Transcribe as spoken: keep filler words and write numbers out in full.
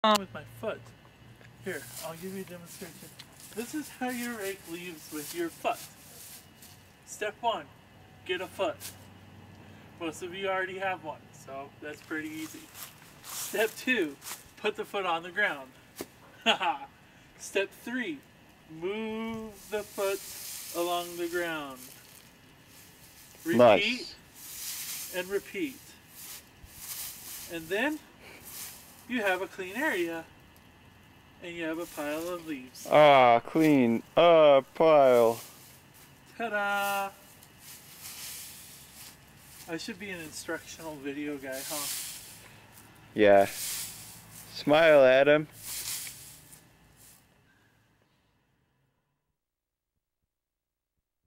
on with my foot. Here, I'll give you a demonstration. This is how you rake leaves with your foot. Step one, get a foot. Most of you already have one, so that's pretty easy. Step two, put the foot on the ground. Haha. Step three, move the foot along the ground. Repeat Nice. and repeat. And then you have a clean area and you have a pile of leaves. Ah, clean up pile. Ta-da! I should be an instructional video guy, huh? Yeah. Smile at him.